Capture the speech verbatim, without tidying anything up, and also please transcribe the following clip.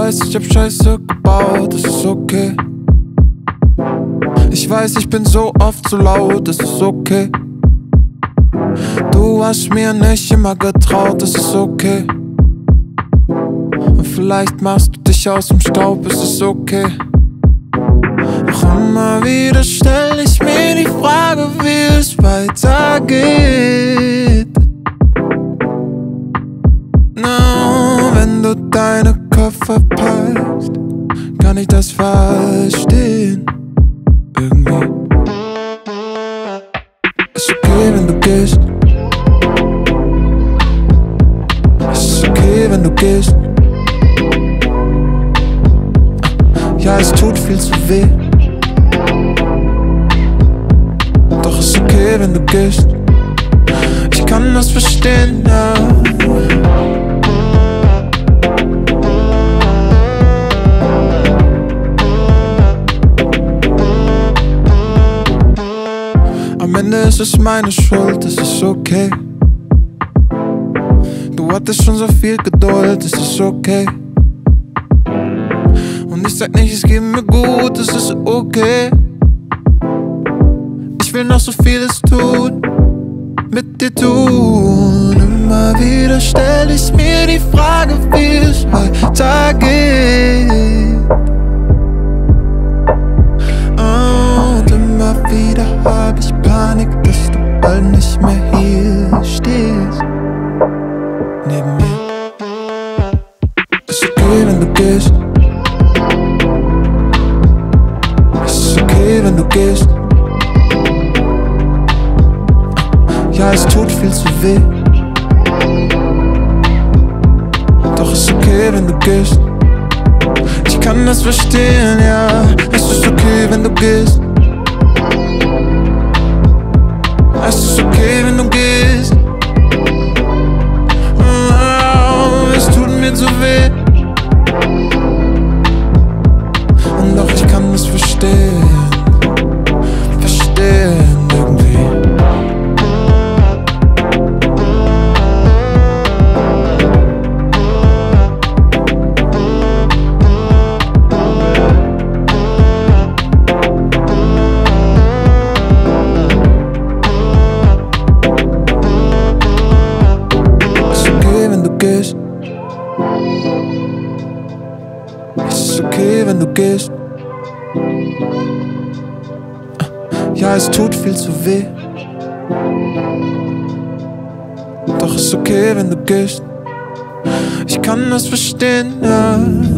weiß, ich hab Scheiße gebaut, das ist okay. Ich weiß, ich bin so oft zu laut, das ist okay. Du hast mir nicht immer getraut, das ist okay. Und vielleicht machst du dich aus dem Staub, es ist okay. Doch immer wieder stell ich mir die Frage, wie es weitergeht. No, wenn du deine Koffer packst, kann ich das verstehen. Irgendwie. Ist okay, wenn du gehst. Ist okay, wenn du gehst. Ja, es tut viel zu weh. Doch ist okay, wenn du gehst. Ich kann das verstehen, ja. Am Ende ist es meine Schuld, es ist okay. Du hattest schon so viel Geduld, es ist okay. Und ich sag nicht, es geht mir gut, es ist okay. Ich will noch so vieles tun, mit dir tun. Immer wieder stell ich mir die Frage, wie es weitergeht. Und immer wieder hab ich Panik, dass du bald nicht mehr hier stehst, neben mir. Ist okay, wenn du gehst. Ist okay, wenn du gehst. Ja, es tut viel zu weh. Doch ist okay, wenn du gehst. Ich kann das verstehen, ja. Es ist okay, wenn du gehst. Es ist okay, wenn du gehst. Oh, es tut mir zu weh. Und doch ich kann das verstehen. Verstehen irgendwie. Ist okay, wenn du gehst. Ja, es tut viel zu weh. Doch ist okay, wenn du gehst. Ich kann das verstehen, ja.